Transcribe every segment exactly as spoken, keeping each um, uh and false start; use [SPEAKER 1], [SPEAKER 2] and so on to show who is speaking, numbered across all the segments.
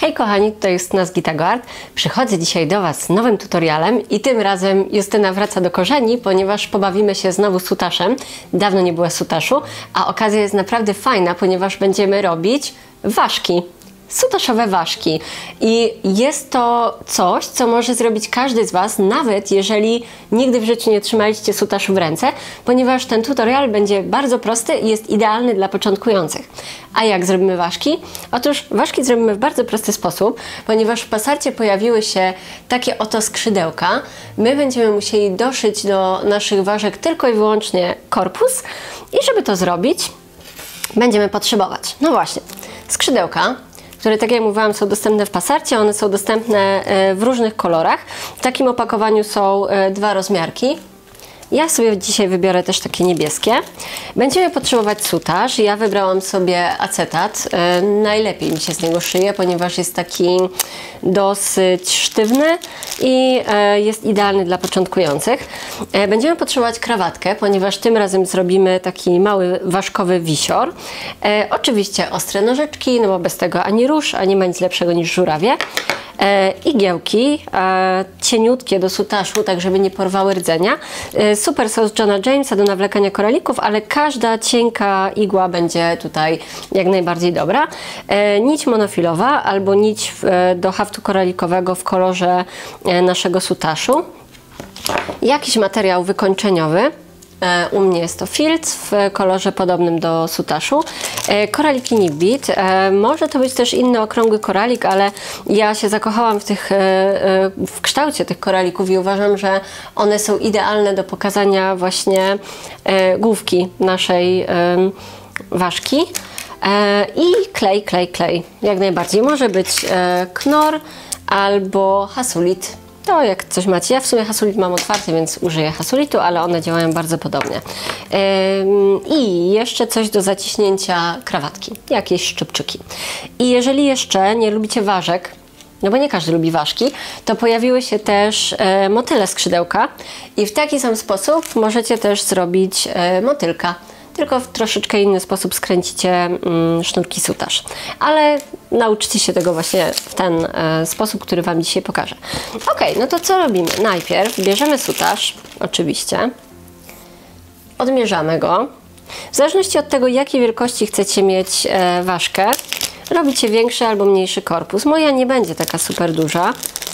[SPEAKER 1] Hej kochani, tutaj Justyna z Gitagard. Przychodzę dzisiaj do Was z nowym tutorialem i tym razem Justyna wraca do korzeni, ponieważ pobawimy się znowu sutaszem. Dawno nie było sutaszu, a okazja jest naprawdę fajna, ponieważ będziemy robić ważki. Sutaszowe ważki. I jest to coś, co może zrobić każdy z Was, nawet jeżeli nigdy w życiu nie trzymaliście sutaszu w ręce, ponieważ ten tutorial będzie bardzo prosty i jest idealny dla początkujących. A jak zrobimy ważki? Otóż ważki zrobimy w bardzo prosty sposób, ponieważ w Passarcie pojawiły się takie oto skrzydełka. My będziemy musieli doszyć do naszych ważek tylko i wyłącznie korpus i żeby to zrobić, będziemy potrzebować, no właśnie, skrzydełka, które, tak jak mówiłam, są dostępne w Passarcie. One są dostępne w różnych kolorach. W takim opakowaniu są dwa rozmiarki. Ja sobie dzisiaj wybiorę też takie niebieskie. Będziemy potrzebować sutaż. Ja wybrałam sobie acetat. Najlepiej mi się z niego szyje, ponieważ jest taki dosyć sztywny i jest idealny dla początkujących. Będziemy potrzebować krawatkę, ponieważ tym razem zrobimy taki mały ważkowy wisior. Oczywiście ostre nożyczki, no bo bez tego ani róż, a nie ma nic lepszego niż żurawie. Igiełki cieniutkie do sutaszu, tak żeby nie porwały rdzenia. Super sos Johna Jamesa do nawlekania koralików, ale każda cienka igła będzie tutaj jak najbardziej dobra. Nić monofilowa albo nić do haftu koralikowego w kolorze naszego sutaszu. Jakiś materiał wykończeniowy. U mnie jest to filc w kolorze podobnym do sutaszu. Koraliki Nibit. Może to być też inny okrągły koralik, ale ja się zakochałam w, tych, w kształcie tych koralików i uważam, że one są idealne do pokazania właśnie główki naszej ważki. I klej, klej, klej. Jak najbardziej. Może być knor albo hasulit. To jak coś macie. Ja w sumie hasulit mam otwarty, więc użyję hasulitu, ale one działają bardzo podobnie. I jeszcze coś do zaciśnięcia krawatki. Jakieś szczypczyki. I jeżeli jeszcze nie lubicie ważek, no bo nie każdy lubi ważki, to pojawiły się też motyle skrzydełka i w taki sam sposób możecie też zrobić motylka. Tylko w troszeczkę inny sposób skręcicie mm, sznurki sutaż. Ale nauczcie się tego właśnie w ten e, sposób, który Wam dzisiaj pokażę. Ok, no to co robimy? Najpierw bierzemy sutaż, oczywiście, odmierzamy go. W zależności od tego, jakiej wielkości chcecie mieć e, ważkę, robicie większy albo mniejszy korpus. Moja nie będzie taka super duża.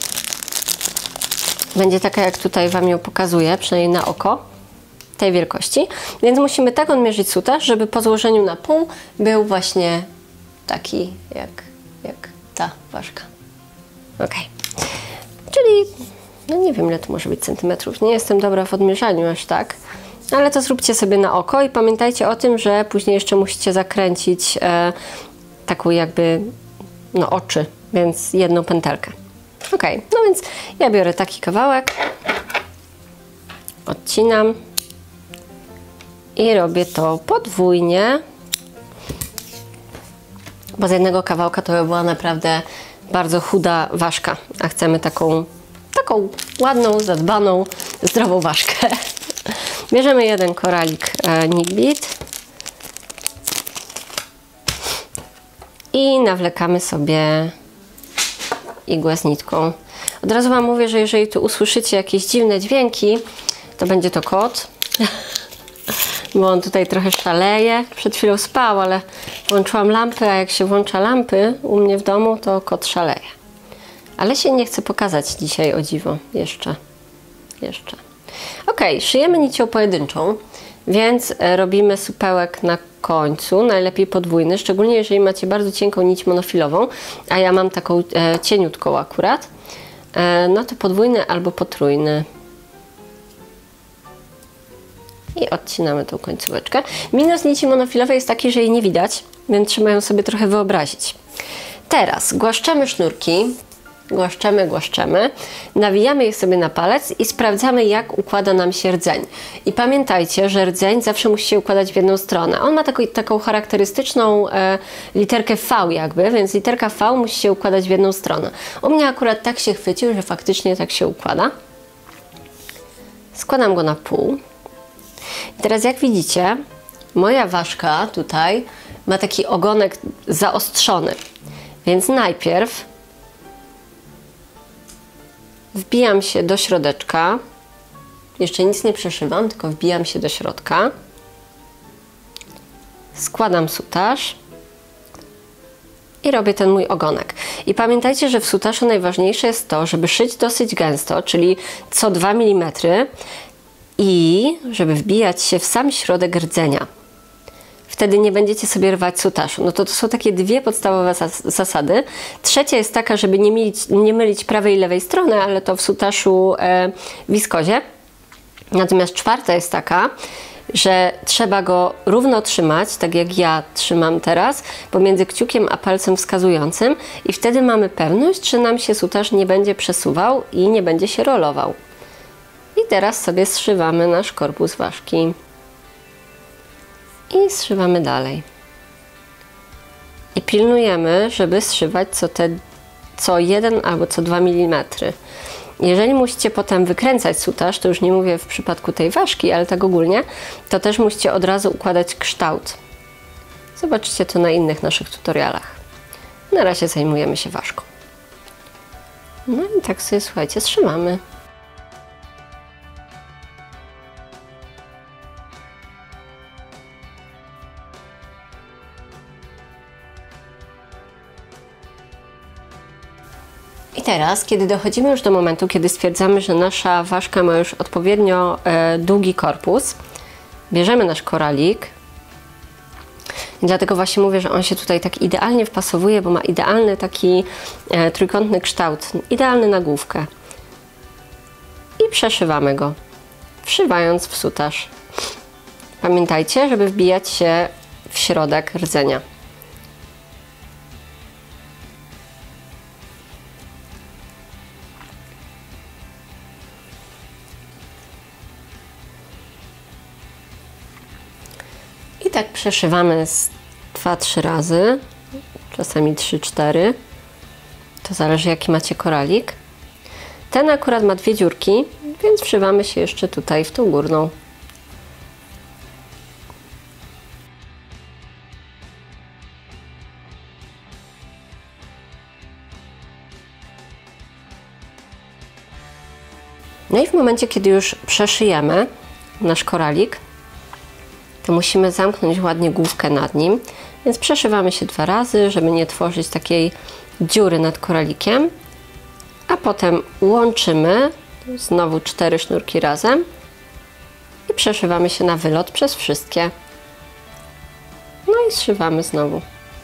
[SPEAKER 1] Będzie taka, jak tutaj Wam ją pokazuję, przynajmniej na oko. Tej wielkości, więc musimy tak odmierzyć sutaż, żeby po złożeniu na pół był właśnie taki jak, jak ta ważka. Ok. Czyli, no nie wiem, ile to może być centymetrów. Nie jestem dobra w odmierzaniu aż tak, ale to zróbcie sobie na oko i pamiętajcie o tym, że później jeszcze musicie zakręcić e, taką jakby, no oczy, więc jedną pętelkę. Ok, no więc ja biorę taki kawałek, odcinam. I robię to podwójnie, bo z jednego kawałka to by była naprawdę bardzo chuda ważka, a chcemy taką, taką ładną, zadbaną, zdrową ważkę. Bierzemy jeden koralik e, Nibit i nawlekamy sobie igłę z nitką. Od razu Wam mówię, że jeżeli tu usłyszycie jakieś dziwne dźwięki, to będzie to kot. Bo on tutaj trochę szaleje. Przed chwilą spał, ale włączyłam lampy, a jak się włącza lampy u mnie w domu, to kot szaleje. Ale się nie chce pokazać dzisiaj, o dziwo. Jeszcze. Jeszcze. Ok, szyjemy nicią pojedynczą, więc robimy supełek na końcu, najlepiej podwójny, szczególnie jeżeli macie bardzo cienką nić monofilową, a ja mam taką e, cieniutką akurat, e, no to podwójny albo potrójny. I odcinamy tą końcóweczkę. Minus nici monofilowej jest taki, że jej nie widać, więc trzeba ją sobie trochę wyobrazić. Teraz głaszczemy sznurki, głaszczemy, głaszczemy, nawijamy je sobie na palec i sprawdzamy, jak układa nam się rdzeń. I pamiętajcie, że rdzeń zawsze musi się układać w jedną stronę. On ma taką, taką charakterystyczną e, literkę V jakby, więc literka V musi się układać w jedną stronę. U mnie akurat tak się chwycił, że faktycznie tak się układa. Składam go na pół. I teraz jak widzicie, moja ważka tutaj ma taki ogonek zaostrzony, więc najpierw wbijam się do środeczka. Jeszcze nic nie przeszywam, tylko wbijam się do środka. Składam sutaż i robię ten mój ogonek. I pamiętajcie, że w sutaszu najważniejsze jest to, żeby szyć dosyć gęsto, czyli co dwa milimetry i żeby wbijać się w sam środek rdzenia. Wtedy nie będziecie sobie rwać sutaszu. No to to są takie dwie podstawowe zas zasady. Trzecia jest taka, żeby nie mylić, nie mylić prawej i lewej strony, ale to w sutaszu e, wiskozie. Natomiast czwarta jest taka, że trzeba go równo trzymać, tak jak ja trzymam teraz, pomiędzy kciukiem a palcem wskazującym i wtedy mamy pewność, że nam się sutaż nie będzie przesuwał i nie będzie się rolował. I teraz sobie zszywamy nasz korpus ważki. I zszywamy dalej. I pilnujemy, żeby zszywać co, te, co jeden albo co dwa milimetry. Jeżeli musicie potem wykręcać sutaż, to już nie mówię w przypadku tej ważki, ale tak ogólnie, to też musicie od razu układać kształt. Zobaczycie to na innych naszych tutorialach. Na razie zajmujemy się ważką. No i tak sobie, słuchajcie, zszywamy. I teraz, kiedy dochodzimy już do momentu, kiedy stwierdzamy, że nasza ważka ma już odpowiednio e, długi korpus, bierzemy nasz koralik. I dlatego właśnie mówię, że on się tutaj tak idealnie wpasowuje, bo ma idealny taki e, trójkątny kształt, idealny na główkę. I przeszywamy go, wszywając w sutaż. Pamiętajcie, żeby wbijać się w środek rdzenia. I tak przeszywamy z dwa trzy razy, czasami trzy cztery. To zależy, jaki macie koralik. Ten akurat ma dwie dziurki, więc wszywamy się jeszcze tutaj w tą górną. No i w momencie, kiedy już przeszyjemy nasz koralik, to musimy zamknąć ładnie główkę nad nim, więc przeszywamy się dwa razy, żeby nie tworzyć takiej dziury nad koralikiem, a potem łączymy znowu cztery sznurki razem i przeszywamy się na wylot przez wszystkie. No i zszywamy znowu.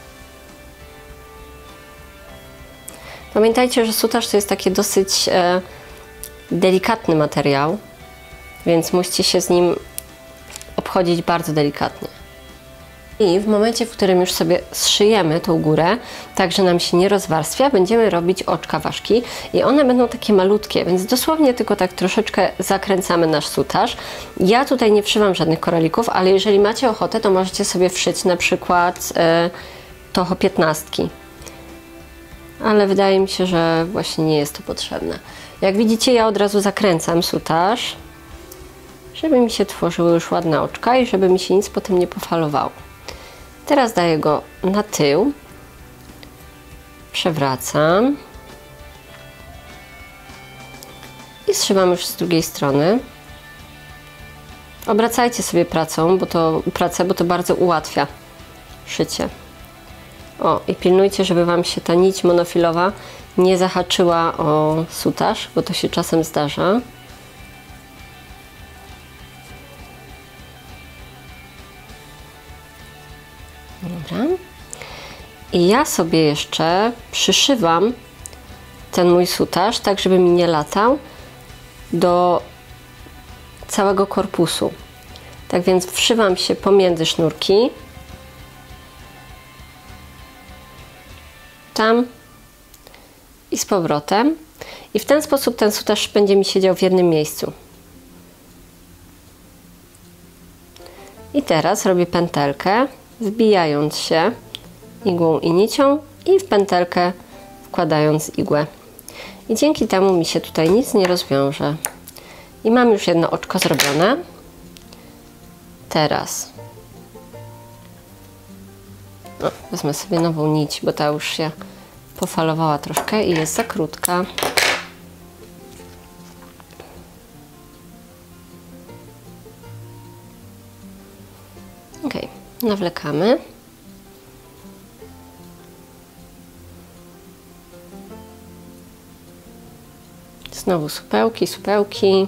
[SPEAKER 1] Pamiętajcie, że sutaż to jest taki dosyć e, delikatny materiał, więc musicie się z nim obchodzić bardzo delikatnie. I w momencie, w którym już sobie zszyjemy tą górę, tak że nam się nie rozwarstwia, będziemy robić oczka ważki i one będą takie malutkie, więc dosłownie tylko tak troszeczkę zakręcamy nasz sutaż. Ja tutaj nie wszywam żadnych koralików, ale jeżeli macie ochotę, to możecie sobie wszyć na przykład e, toho piętnastki. Ale wydaje mi się, że właśnie nie jest to potrzebne. Jak widzicie, ja od razu zakręcam sutaż, żeby mi się tworzyły już ładne oczka i żeby mi się nic potem nie pofalowało. Teraz daję go na tył, przewracam i zszywam już z drugiej strony. Obracajcie sobie pracą, bo to, pracę, bo to bardzo ułatwia szycie. O, i pilnujcie, żeby Wam się ta nić monofilowa nie zahaczyła o sutaż, bo to się czasem zdarza. Dobra. I ja sobie jeszcze przyszywam ten mój sutaż, tak żeby mi nie latał, do całego korpusu. Tak więc wszywam się pomiędzy sznurki. Tam i z powrotem. I w ten sposób ten sutaż będzie mi siedział w jednym miejscu. I teraz robię pętelkę, wbijając się igłą i nicią i w pętelkę wkładając igłę. I dzięki temu mi się tutaj nic nie rozwiąże. I mam już jedno oczko zrobione. Teraz o, wezmę sobie nową nić, bo ta już się pofalowała troszkę i jest za krótka. Nawlekamy. Znowu supełki, supełki.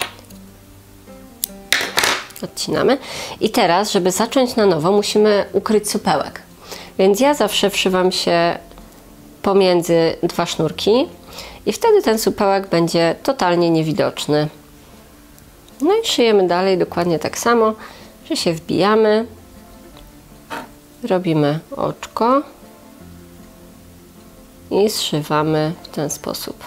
[SPEAKER 1] Odcinamy. I teraz, żeby zacząć na nowo, musimy ukryć supełek. Więc ja zawsze wszywam się pomiędzy dwa sznurki i wtedy ten supełek będzie totalnie niewidoczny. No i szyjemy dalej dokładnie tak samo, że się wbijamy, robimy oczko i zszywamy w ten sposób.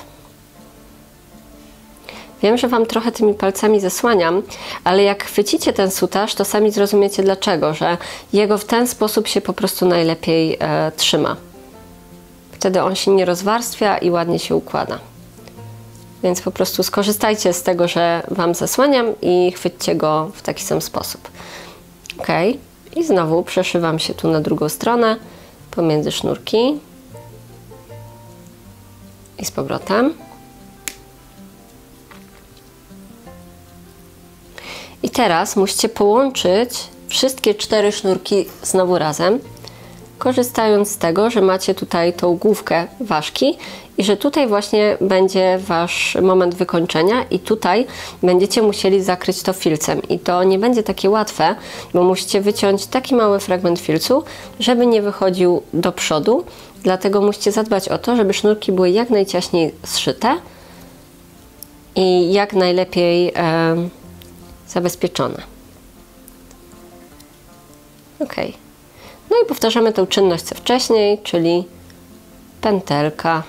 [SPEAKER 1] Wiem, że Wam trochę tymi palcami zasłaniam, ale jak chwycicie ten sutaż, to sami zrozumiecie dlaczego, że jego w ten sposób się po prostu najlepiej e, trzyma. Wtedy on się nie rozwarstwia i ładnie się układa. Więc po prostu skorzystajcie z tego, że Wam zasłaniam i chwyćcie go w taki sam sposób. Ok. I znowu przeszywam się tu na drugą stronę, pomiędzy sznurki. I z powrotem. I teraz musicie połączyć wszystkie cztery sznurki znowu razem, korzystając z tego, że macie tutaj tą główkę ważki i że tutaj właśnie będzie Wasz moment wykończenia i tutaj będziecie musieli zakryć to filcem. I to nie będzie takie łatwe, bo musicie wyciąć taki mały fragment filcu, żeby nie wychodził do przodu. Dlatego musicie zadbać o to, żeby sznurki były jak najciaśniej zszyte i jak najlepiej e, zabezpieczone. Ok. No i powtarzamy tę czynność co wcześniej, czyli pętelka,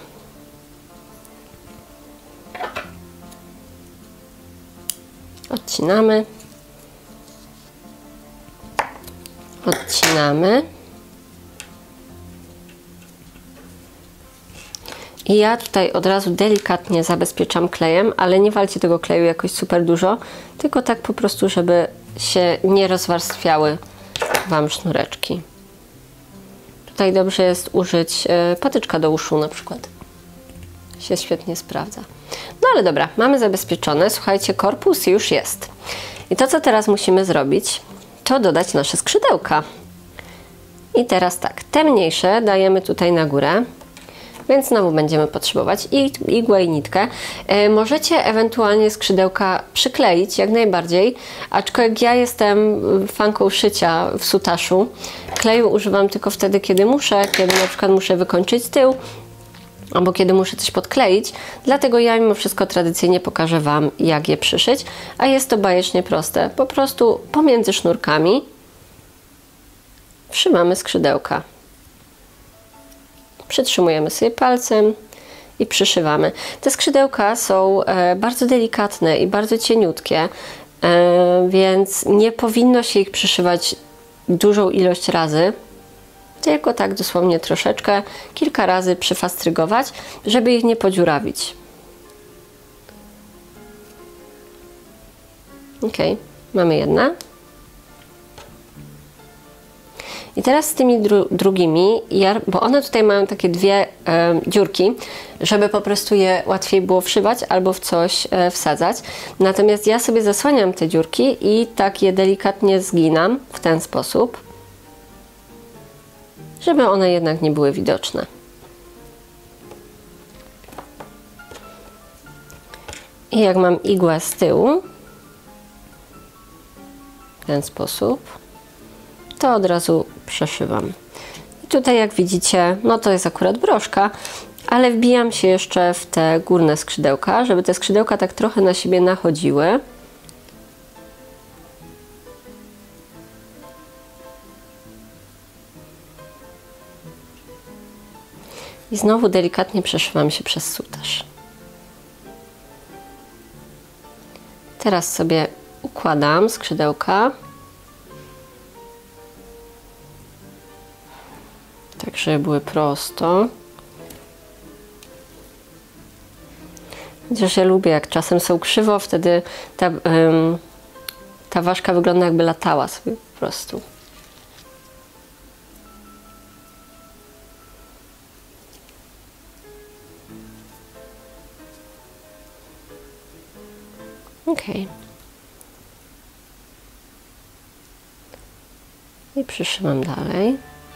[SPEAKER 1] odcinamy, odcinamy i ja tutaj od razu delikatnie zabezpieczam klejem, ale nie walcie tego kleju jakoś super dużo, tylko tak po prostu, żeby się nie rozwarstwiały Wam sznureczki. Tutaj dobrze jest użyć patyczka do uszu na przykład. Się świetnie sprawdza. No ale dobra, mamy zabezpieczone. Słuchajcie, korpus już jest. I to, co teraz musimy zrobić, to dodać nasze skrzydełka. I teraz tak, te mniejsze dajemy tutaj na górę. Więc znowu będziemy potrzebować igłę i nitkę. E, możecie ewentualnie skrzydełka przykleić, jak najbardziej, aczkolwiek ja jestem fanką szycia w sutaszu. Kleju używam tylko wtedy, kiedy muszę, kiedy na przykład muszę wykończyć tył, albo kiedy muszę coś podkleić, dlatego ja mimo wszystko tradycyjnie pokażę Wam, jak je przyszyć, a jest to bajecznie proste. Po prostu pomiędzy sznurkami wszymamy skrzydełka. Przytrzymujemy sobie palcem i przyszywamy. Te skrzydełka są e, bardzo delikatne i bardzo cieniutkie, e, więc nie powinno się ich przyszywać dużą ilość razy, tylko tak dosłownie troszeczkę, kilka razy przyfastrygować, żeby ich nie podziurawić. Ok, mamy jedne. I teraz z tymi dru drugimi, ja, bo one tutaj mają takie dwie e, dziurki, żeby po prostu je łatwiej było wszywać albo w coś e, wsadzać. Natomiast ja sobie zasłaniam te dziurki i tak je delikatnie zginam w ten sposób, żeby one jednak nie były widoczne. I jak mam igłę z tyłu, w ten sposób, to od razu przeszywam. I tutaj jak widzicie, no to jest akurat broszka, ale wbijam się jeszcze w te górne skrzydełka, żeby te skrzydełka tak trochę na siebie nachodziły. I znowu delikatnie przeszywam się przez sutaż. Teraz sobie układam skrzydełka. Tak, żeby były prosto. Chociaż ja lubię, jak czasem są krzywo, wtedy ta, ym, ta ważka wygląda, jakby latała sobie po prostu. Ok. I przytrzymam dalej.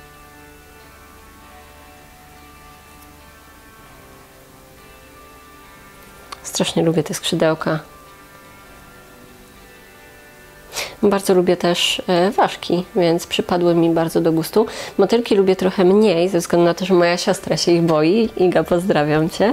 [SPEAKER 1] Strasznie lubię te skrzydełka. Bardzo lubię też ważki, więc przypadły mi bardzo do gustu. Motylki lubię trochę mniej, ze względu na to, że moja siostra się ich boi. Iga, pozdrawiam Cię.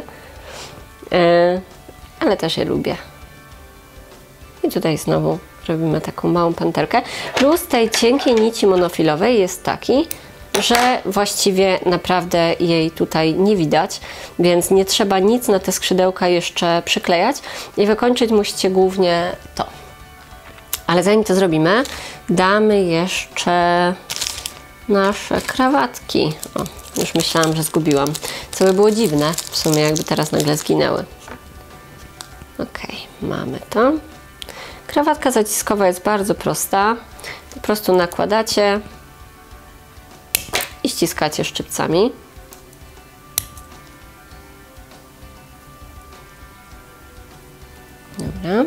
[SPEAKER 1] Ale też je lubię. I tutaj znowu robimy taką małą pętelkę. Plus tej cienkiej nici monofilowej jest taki, że właściwie naprawdę jej tutaj nie widać, więc nie trzeba nic na te skrzydełka jeszcze przyklejać i wykończyć musicie głównie to. Ale zanim to zrobimy, damy jeszcze nasze krawatki. O, już myślałam, że zgubiłam. Co by było dziwne, w sumie jakby teraz nagle zginęły. Ok, mamy to. Krawatka zaciskowa jest bardzo prosta. Po prostu nakładacie i ściskacie szczypcami. Dobra.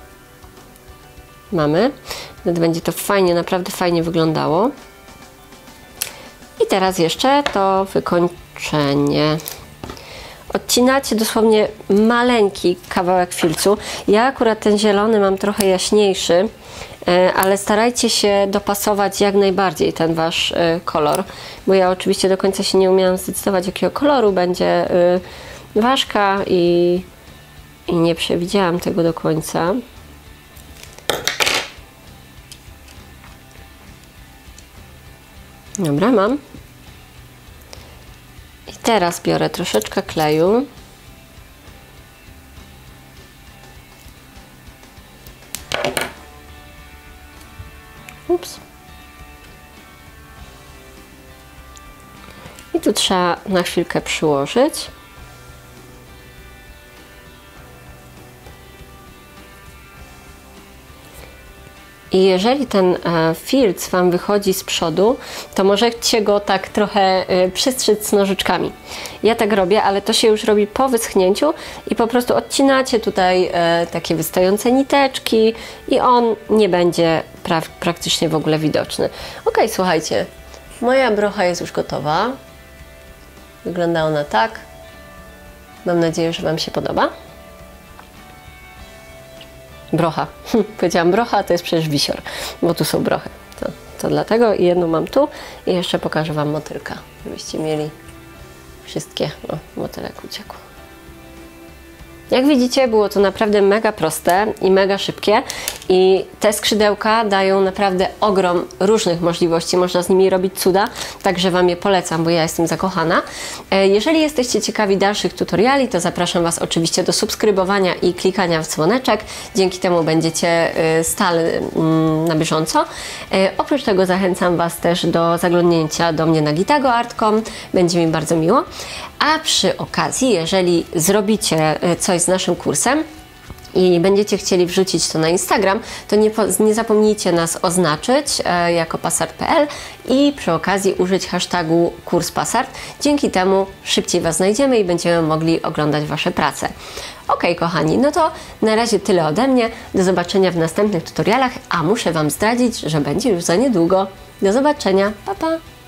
[SPEAKER 1] Mamy. Wtedy będzie to fajnie, naprawdę fajnie wyglądało. I teraz jeszcze to wykończenie. Odcinacie dosłownie maleńki kawałek filcu. Ja akurat ten zielony mam trochę jaśniejszy, ale starajcie się dopasować jak najbardziej ten wasz kolor, bo ja oczywiście do końca się nie umiałam zdecydować, jakiego koloru będzie ważka i, i nie przewidziałam tego do końca. Dobra, mam. I teraz biorę troszeczkę kleju. Ups. I tu trzeba na chwilkę przyłożyć. I jeżeli ten e, filc Wam wychodzi z przodu, to możecie go tak trochę e, przystrzyć nożyczkami. Ja tak robię, ale to się już robi po wyschnięciu i po prostu odcinacie tutaj e, takie wystające niteczki i on nie będzie pra praktycznie w ogóle widoczny. Ok, słuchajcie, moja brocha jest już gotowa. Wygląda ona tak. Mam nadzieję, że Wam się podoba. Brocha. Hm, powiedziałam brocha, a to jest przecież wisior, bo tu są brochy. To, to dlatego i jedną mam tu i jeszcze pokażę Wam motylka, żebyście mieli wszystkie. O, motylek uciekł. Jak widzicie, było to naprawdę mega proste i mega szybkie i te skrzydełka dają naprawdę ogrom różnych możliwości, można z nimi robić cuda, także Wam je polecam, bo ja jestem zakochana. Jeżeli jesteście ciekawi dalszych tutoriali, to zapraszam Was oczywiście do subskrybowania i klikania w dzwoneczek, dzięki temu będziecie stale na bieżąco. Oprócz tego zachęcam Was też do zaglądnięcia do mnie na gitago kropka art kropka com, będzie mi bardzo miło. A przy okazji, jeżeli zrobicie coś z naszym kursem i będziecie chcieli wrzucić to na Instagram, to nie, nie zapomnijcie nas oznaczyć e, jako pasart kropka p l i przy okazji użyć hashtagu kurspasart. Dzięki temu szybciej Was znajdziemy i będziemy mogli oglądać Wasze prace. Ok, kochani, no to na razie tyle ode mnie. Do zobaczenia w następnych tutorialach, a muszę Wam zdradzić, że będzie już za niedługo. Do zobaczenia, pa pa!